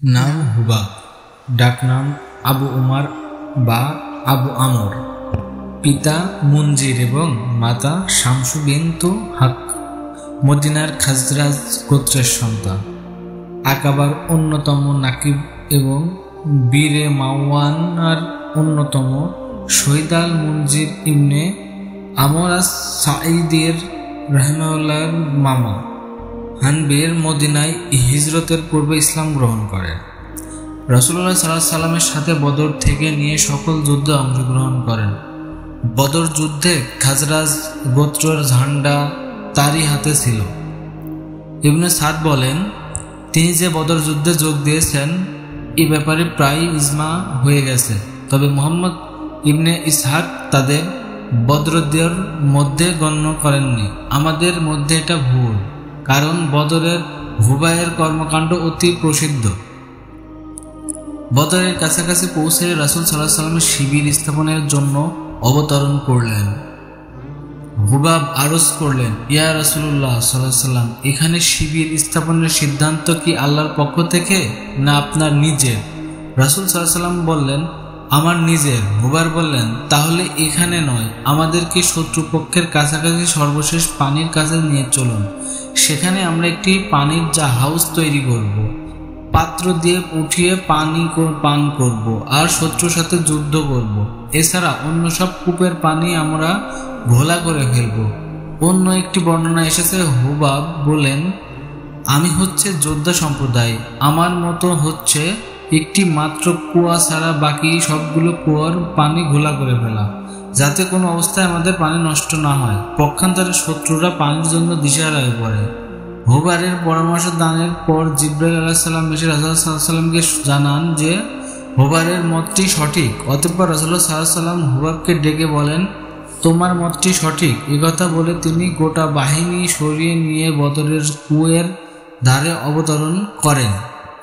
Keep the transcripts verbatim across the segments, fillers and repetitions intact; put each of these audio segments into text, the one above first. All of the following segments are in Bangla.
নাম হুবাব, ডাকনাম আবু উমার বা আবু আমর। পিতা মুনজির এবং মাতা শামসু বিনতু হক। মদিনার খাজরাজ গোত্রের সন্তান। আকাবার অন্যতম নাকিব এবং বীরে মাওয়ানার অন্যতম শহীদ আল মুনজির ইবনে আমর আস-সাঈদীর রাহিমাহুল্লাহর মামা। হানবীর মদিনায় হিজরতের পূর্বে ইসলাম গ্রহণ করেন। রাসূলুল্লাহ সাল্লাল্লাহু আলাইহি সাল্লামের সাথে বদর থেকে নিয়ে সকল যুদ্ধে অংশগ্রহণ করেন। বদর যুদ্ধে খাজরাজ গোত্রের ঝান্ডা তারই হাতে ছিল। ইবনে সাদ বলেন, তিনি যে বদর যুদ্ধে যোগ দিয়েছেন এ ব্যাপারে প্রায় ইজমা হয়ে গেছে, তবে মুহাম্মদ ইবনে ইসহাক তাদের বদরদের মধ্যে গণ্য করেননি। আমাদের মধ্যে এটা ভুল, কারণ বদরের হুবায়ের কর্মকাণ্ড অতি প্রসিদ্ধ। বদরের কাছাকাছি পৌঁছে রাসূল সাল্লাল্লাহু আলাইহি সাল্লামের শিবির স্থাপনের জন্য অবতরণ করলেন। হুবাব আরজ করলেন, ইয়া রাসূলুল্লাহ সাল্লাল্লাহু আলাইহি সাল্লাম, এখানে শিবির স্থাপনের সিদ্ধান্ত কি আল্লাহর পক্ষ থেকে না আপনার নিজের? রাসূল সাল্লাল্লাহু আলাইহি সাল্লাম বললেন, আমার নিজের। হুবাব বললেন, তাহলে এখানে নয়, আমাদেরকে শত্রুপক্ষের কাছাকাছি সর্বশেষ পানির কাছে নিয়ে চলুন। সেখানে আমরা একটি পানির যা হাউস তৈরি করব, পাত্র দিয়ে উঠিয়ে পানি পান করব আর শত্রুর সাথে যুদ্ধ করব। এছাড়া অন্য সব কূপের পানি আমরা ঘোলা করে ফেলব। অন্য একটি বর্ণনা এসেছে, হুবাব বলেন, আমি হচ্ছে যোদ্ধা সম্প্রদায়, আমার মতো হচ্ছে একটি মাত্র কুয়া ছাড়া বাকি সবগুলো কুয়ার পানি ঘোলা করে ফেলা, যাতে কোনো অবস্থায় আমাদের পানি নষ্ট না হয়। পক্ষান্তরে শত্রুরা পানির জন্য দিশেহারা হয়ে পড়ে। হুবারের পরামর্শ দানের পর জিবরাইল আলাইহিস সালাম এসে রাসূলুল্লাহ সাল্লাল্লাহু আলাইহি সাল্লামকে জানান যে হুবারের মতটি সঠিক। অতঃপর রাসূলুল্লাহ সাল্লাল্লাহু আলাইহি সাল্লাম হুবাবকে ডেকে বলেন, তোমার মতটি সঠিক। একথা বলে তিনি গোটা বাহিনী সরিয়ে নিয়ে বদরের কুয়ের ধারে অবতরণ করেন।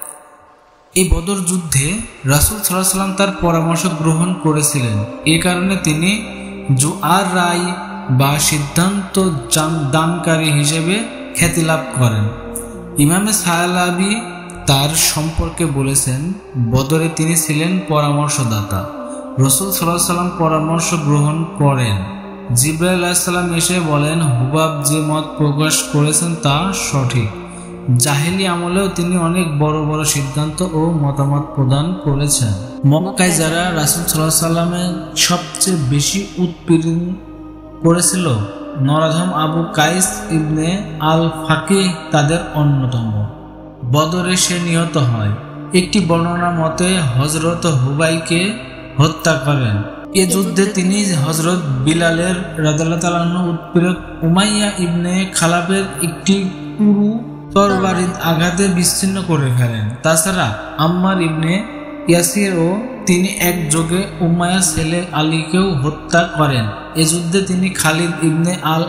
এই বদর যুদ্ধে রাসূল সাল্লাল্লাহু আলাইহি সাল্লাম তার পরামর্শ গ্রহণ করেছিলেন। এ কারণে তিনি জুআর রায় বা সিদ্ধান্ত দানকারী হিসেবে খ্যাতি লাভ করেন। ইমামে সালাবি তার সম্পর্কে বলেছেন, বদরে তিনি ছিলেন পরামর্শদাতা। রাসূল সাল্লাল্লাহু আলাইহি সাল্লাম পরামর্শ গ্রহণ করেন। জিবরাইল আলাইহিস সালাম এসে বলেন, হুবাব যে মত প্রকাশ করেছেন তা সঠিক। জাহেলি আমলেও তিনি অনেক বড় বড় সিদ্ধান্ত ও মতামত প্রদান করেছেন। মক্কায় যারা রাসূল সাল্লাল্লাহু আলাইহি সাল্লামের সবচেয়ে বেশি উৎপীড়ন করেছিল, নরাধম আবু কাইস ইবনে আল ফাকিহ তাদের অন্যতম। বদরে সে নিহত হয়। একটি বর্ণনা মতে হযরত হুবাইকে হত্যা করেন। এ যুদ্ধে তিনি হযরত বিলালের রাদিয়াল্লাহু তাআলা আনহু উৎপীড়ক উমাইয়া ইবনে খালাফের একটি পুরু তরবারির আঘাতে বিচ্ছিন্ন করে ফেলেন। তাছাড়া আম্মার ইবনে ইয়াসির ও তিনি একযোগে উমাইয়ার ছেলে আলীকেও হত্যা করেন। এ যুদ্ধে তিনি খালিদ ইবনে আল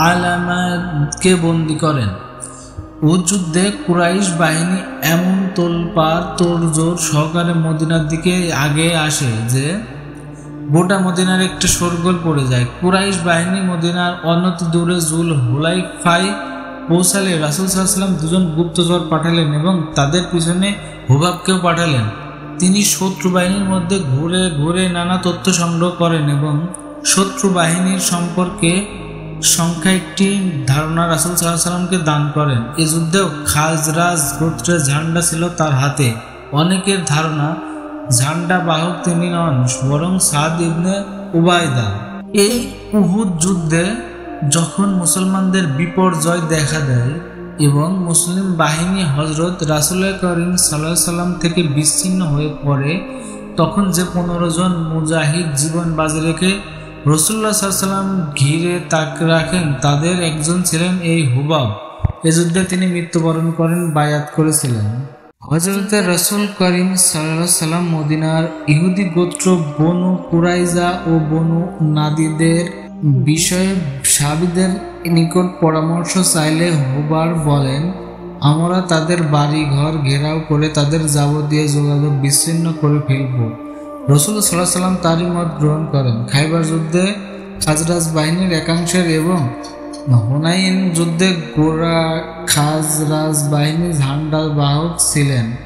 আলামাকে বন্দী করেন। ও যুদ্ধে কুরাইশ বাহিনী এমন তোলপাড় তোড়জোড় সহকারে মদিনার দিকে আগে আসে যে গোটা মদিনার একটা শোরগোল পড়ে যায়। কুরাইশ বাহিনী মদিনার অনতি দূরে জুল হুলাইফায় পৌঁছালে রাসূল সাল্লাল্লাহু আলাইহি সাল্লাম দুজন গুপ্তচর পাঠালেন এবং তাদের পিছনে হুবাবকেও পাঠালেন। তিনি শত্রু বাহিনীর মধ্যে ঘুরে ঘুরে নানা তথ্য সংগ্রহ করেন এবং শত্রু বাহিনীর সম্পর্কে সংখ্যা একটি ধারণা রাসূল সাল্লাল্লাহু আলাইহি সাল্লামকে দান করেন। এ যুদ্ধেও খাজরাজ গোত্রের ঝান্ডা ছিল তার হাতে। অনেকের ধারণা ঝান্ডা বাহক তিনি নন, বরং সাদ ইবনে উবাইদা। এই উহুদ যুদ্ধে যখন মুসলমানদের বিপর্যয় দেখা দেয় এবং মুসলিম বাহিনী হযরত রাসূল করিম সাল্লাল্লাহু আলাইহি সাল্লাম থেকে বিচ্ছিন্ন হয়ে পড়ে, তখন যে পনেরো জন মুজাহিদ জীবন বাজি রেখে রাসূলুল্লাহ সাল্লাল্লাহু আলাইহি সাল্লাম ঘিরে তাক রাখেন, তাদের একজন ছিলেন এই হুবাব। এ যুদ্ধে তিনি মৃত্যুবরণ করেন, বায়াত করেছিলেন। হযরত রাসূল করিম সাল্লাল্লাহু আলাইহি সাল্লাম মদিনার ইহুদি গোত্র বনু কুরাইজা ও বনু নাদিরদের বিষয়ে সাহাবীদের নিকট পরামর্শ চাইলে হুবাব বলেন, আমরা তাদের বাড়ি ঘর ঘেরাও করে তাদের যাবতীয় যোগাযোগ বিচ্ছিন্ন করে ফেলব। রাসূল সাল্লাল্লাহু আলাইহি সাল্লাম তারই মত গ্রহণ করেন। খাইবার যুদ্ধে খাজরাজ বাহিনীর একাংশের এবং হুনাইন যুদ্ধে গোরা খাজরাজ বাহিনী ঝান্ডা বাহক ছিলেন।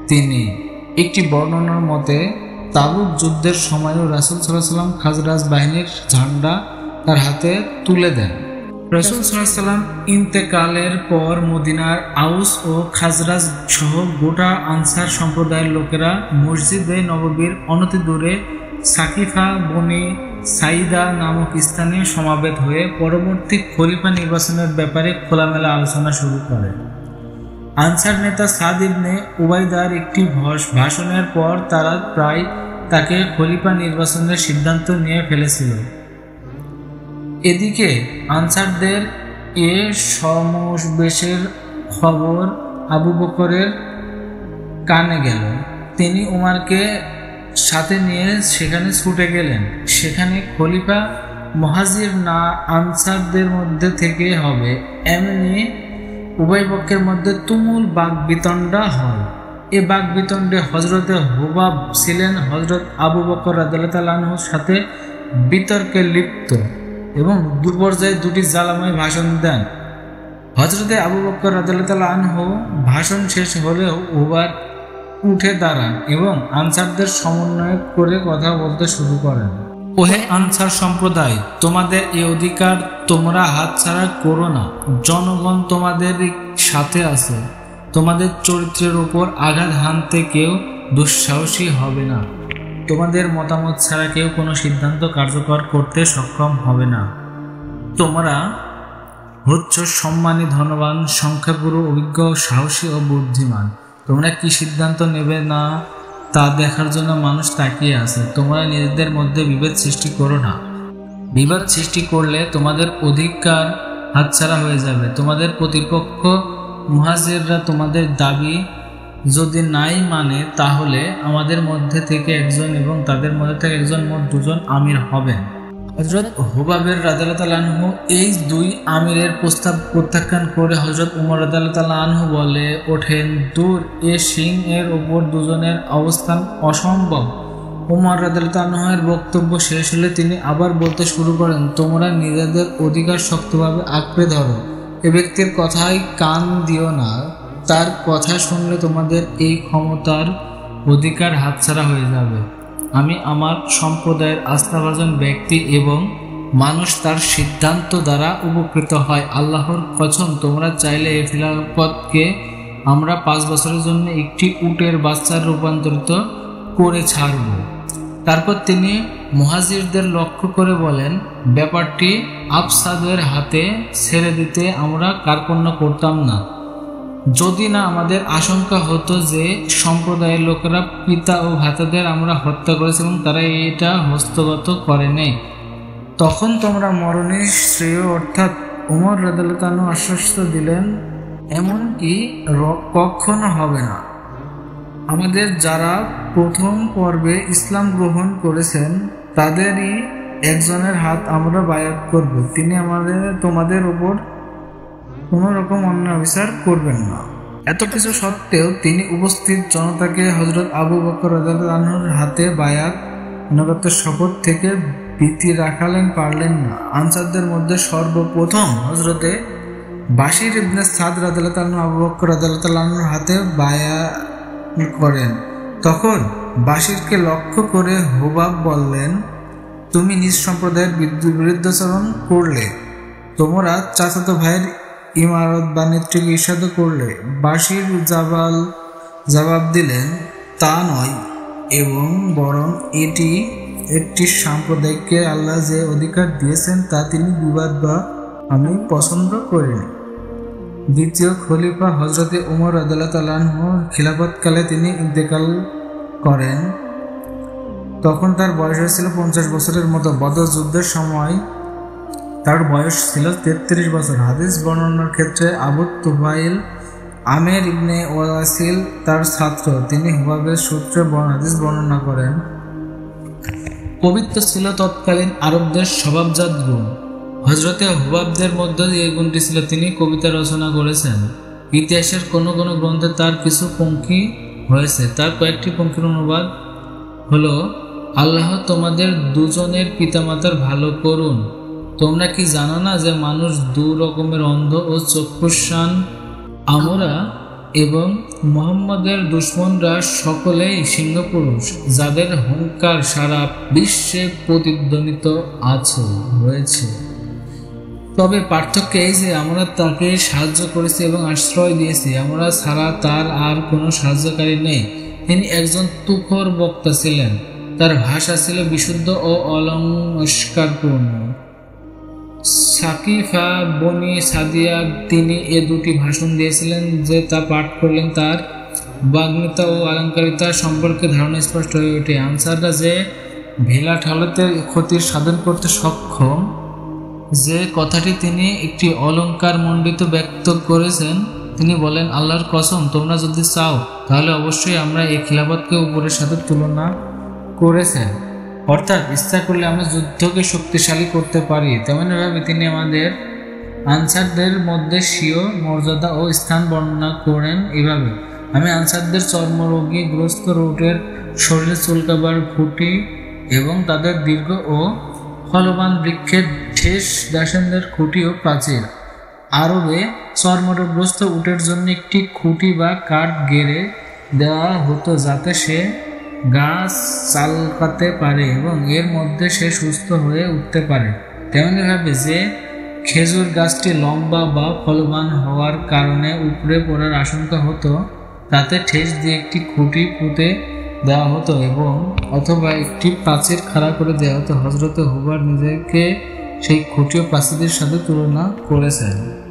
তিনি। একটি বর্ণনার মতে তাবুক যুদ্ধের সময়ও রাসূল সাল্লাল্লাহু আলাইহি ওয়াসাল্লাম খাজরাজ বাহিনীর ঝান্ডা তার হাতে তুলে দেন। রাসূল সাল্লাল্লাহু আলাইহি ওয়াসাল্লাম ইন্তেকালের পর মদিনার আউস ও খাজরাজ সহ গোটা আনসার সম্প্রদায়ের লোকেরা মসজিদে নববীর অনতি দূরে সাকিফা বনি সাইদা নামক স্থানে সমাবেত হয়ে পরবর্তী খলিফা নির্বাচনের ব্যাপারে খোলামেলা আলোচনা শুরু করে। আনসার নেতা সাদ ইবনে উবাইদার একটি ভাষণের পর তারা প্রায় তাকে খলিফা নির্বাচনের সিদ্ধান্ত নিয়ে ফেলেছিল। এদিকে আনসারদের এ সমাবেশের খবর আবু বকরের কানে গেল। তিনি উমারকে সাথে নিয়ে সেখানে ছুটে গেলেন। সেখানে খলিফা মুহাজির না আনসারদের মধ্যে থেকে হবে এমনি উভয় পক্ষের মধ্যে তুমুল বাকবিতণ্ডা হয়। এ বাকবিতণ্ডে হযরতে হুবাব ছিলেন হযরত আবু বকর রাদিয়াল্লাহু তাআলা আনহুর সাথে বিতর্কে লিপ্ত এবং দুপর্যায়ে দুটি জ্বালাময় ভাষণ দেন। হযরতে আবু বকর রাদিয়াল্লাহু তাআলা আনহু ভাষণ শেষ হলেও হুবাব উঠে দাঁড়ান এবং আনসারদের সমন্বয় করে কথা বলতে শুরু করেন। ওহে আনসার সম্প্রদায়, তোমাদের এই অধিকার তোমরা হাতছাড়া করো না। জনগণ তোমাদের সাথে আছে। তোমাদের চরিত্রের উপর আঘাত হানতে কেউ দুঃসাহসী হবে না। তোমাদের মতামত ছাড়া কেউ কোনো সিদ্ধান্ত কার্যকর করতে সক্ষম হবে না। তোমরা হচ্ছ সম্মানী, ধনবান, সংখ্যাগুরু, অভিজ্ঞ, সাহসী ও বুদ্ধিমান। তোমরা কি সিদ্ধান্ত নেবে না তা দেখার জন্য মানুষ তাকিয়ে আছে। তোমরা নিজেদের মধ্যে বিভেদ সৃষ্টি করো না। বিবাদ সৃষ্টি করলে তোমাদের অধিকার হাতছাড়া হয়ে যাবে। তোমাদের প্রতিপক্ষ মুহাজিররা তোমাদের দাবি যদি নাই মানে তাহলে আমাদের মধ্যে থেকে একজন এবং তাদের মধ্যে থেকে একজন মোট দুজন আমির হবেন। হযরত হুবাবের রাদিয়াল্লাহু তাআলা আনহু এই দুই আমিরের প্রস্তাব প্রত্যাখ্যান করে হযরত উমর রাদিয়াল্লাহু তাআলা আনহু বলে ওঠেন, দূর, এ সিং এর উপর দুজনের অবস্থান অসম্ভব। উমর রাদিয়াল্লাহু তাআলা আনহুর বক্তব্য শেষ হলে তিনি আবার বলতে শুরু করেন, তোমরা নিজেদের অধিকার শক্তভাবে আঁকড়ে ধরো। এ ব্যক্তির কথায় কান দিও না। তার কথা শুনলে তোমাদের এই ক্ষমতার অধিকার হাতছাড়া হয়ে যাবে। আমি আমার সম্প্রদায়ের আস্থাভাজন ব্যক্তি এবং মানুষ তার সিদ্ধান্ত দ্বারা উপকৃত হয়। আল্লাহর কসম, তোমরা চাইলে এই খিলাফতকে আমরা পাঁচ বছরের জন্য একটি উটের বাচ্চার রূপান্তরিত করে ছাড়ব। তারপর তিনি মুহাজিরদের লক্ষ্য করে বলেন, ব্যাপারটি আফসাদের হাতে ছেড়ে দিতে আমরা কার্পণ্য করতাম না, যদি না আমাদের আশঙ্কা হতো যে সম্প্রদায়ের লোকেরা পিতা ও ভ্রাতাদের আমরা হত্যা করেছি এবং তারা এটা হস্তগত করে নেই। তখন তোমরা মরণে শ্রেয় অর্থাৎ উমর রাদিয়াল্লাহু তাআলা আশ্বস্ত দিলেন, এমনকি কখনো হবে না। আমাদের যারা প্রথম পর্বে ইসলাম গ্রহণ করেছেন তাদেরই একজনের হাত আমরা বায়াত করব। তিনি আমাদের তোমাদের উপর কোনো রকম অন্যায় বিচার করবেন না। এত কিছু সত্ত্বেও তিনি উপস্থিত জনতাকে হযরত আবু বকর রাদিয়াল্লাহু আনহুর হাতে বায়াত নগতের শপথ থেকে ভীতি রাখালেন পারলেন না। আনসারদের মধ্যে সর্বপ্রথম হযরতে বাশির ইবনে সাদ রাদিয়াল্লাহু আনহু আবু বকর রাদিয়াল্লাহু আনহুর হাতে বায়াত করেন। তখন বাশিরকে লক্ষ্য করে হুবাব বললেন, তুমি নিজ সম্প্রদায়ের বিরুদ্ধাচরণ করলে, তোমরা চাচাতো ভাইয়ের ইমারত বা নেতৃত্বকে ঈর্ষাদ করলে। বাশির জাবাল জবাব দিলেন, তা নয়, এবং বরং এটি একটি সম্প্রদায়কে আল্লাহ যে অধিকার দিয়েছেন তা তিনি বিবাদ বা আমি পছন্দ করিনি। দ্বিতীয় খলিফা হযরতে উমর রাদিয়াল্লাহু তাআলা আনহু খিলাফতকালে তিনি ইন্তেকাল করেন। তখন তার বয়স হয়েছিল পঞ্চাশ বছরের মতো। বদর যুদ্ধের সময় তার বয়স ছিল তেত্রিশ বছর। হাদিস বর্ণনার ক্ষেত্রে আবু তুফাইল আমের ইবনে ওয়াসিল তার ছাত্র। তিনি হুবাবের সূত্রে হাদিস বর্ণনা করেন। পবিত্র ছিল তৎকালীন আরবদের স্বভাবজাত গুণ। হযরতে হুবাবদের মধ্যে এই গুণটি ছিল, তিনি কবিতা রচনা করেছেন। ইতিহাসের কোনো কোনো গ্রন্থে তার কিছু পঙ্ক্তি হয়েছে। তার কয়েকটি পঙ্ক্তির অনুবাদ হলো, আল্লাহ তোমাদের দুজনের পিতামাতার ভালো করুন। তোমরা কি জানো না যে মানুষ দু রকমের অন্ধ ও চক্ষুষ্মান? আমরা এবং মুহাম্মদের দুশমনরা সকলেই সিংহপুরুষ, যাদের হুঙ্কার সারা বিশ্বে প্রতিধ্বনিত আছে রয়েছে। তবে পার্থক্য এই যে আমরা তাকে সাহায্য করেছি এবং আশ্রয় দিয়েছি, আমরা ছাড়া তার আর কোনো সাহায্যকারী নেই। তিনি একজন তুখোর বক্তা ছিলেন, তার ভাষা ছিল বিশুদ্ধ ও অলংকারপূর্ণ। সাকিফা বনি সাদিয়া তিনি এ দুটি ভাষণ দিয়েছিলেন যে তা পাঠ করলেন তার বাগ্মিতা ও অলঙ্কারিতা সম্পর্কে ধারণা স্পষ্ট হয়ে ওঠে। আনসাররা যে ভেলা ঠালাতে ক্ষতির সাধন করতে সক্ষম, যে কথাটি তিনি একটি অলঙ্কার মণ্ডিত ব্যক্ত করেছেন, তিনি বলেন, আল্লাহর কসম, তোমরা যদি চাও তাহলে অবশ্যই আমরা এই খিলাফতকে উপরের সাথে তুলনা করেছেন, অর্থাৎ ইচ্ছা করলে আমরা যুদ্ধকে শক্তিশালী করতে পারি। তেমনভাবে তিনি আমাদের আনসারদের মধ্যে স্বীয় মর্যাদা ও স্থান বর্ণনা করেন এভাবে: আমি আনসারদের চর্মরোগী গ্রস্ত রোগের শরীরে চুলকাবার খুঁটি এবং তাদের দীর্ঘ ও ফলবান বৃক্ষের ঠেস দাসেনদের খুঁটি ও প্রাচীর। আরবে চর্মরোগগ্রস্ত উটের জন্য একটি খুঁটি বা কাঠ গেড়ে দেওয়া হতো যাতে সে গাছ চালকাতে পারে এবং এর মধ্যে সে সুস্থ হয়ে উঠতে পারে। তেমনিভাবে যে খেজুর গাছটি লম্বা বা ফলবান হওয়ার কারণে উপড়ে পড়ার আশঙ্কা হতো, তাতে ঠেস দিয়ে একটি খুঁটি পুঁতে দেওয়া হতো এবং অথবা একটি প্রাচীর খাড়া করে দেওয়া হতো। হযরত হুবাব নিজেকে সেই খুঁটি ও প্রাচীরের সাথে তুলনা করেছেন।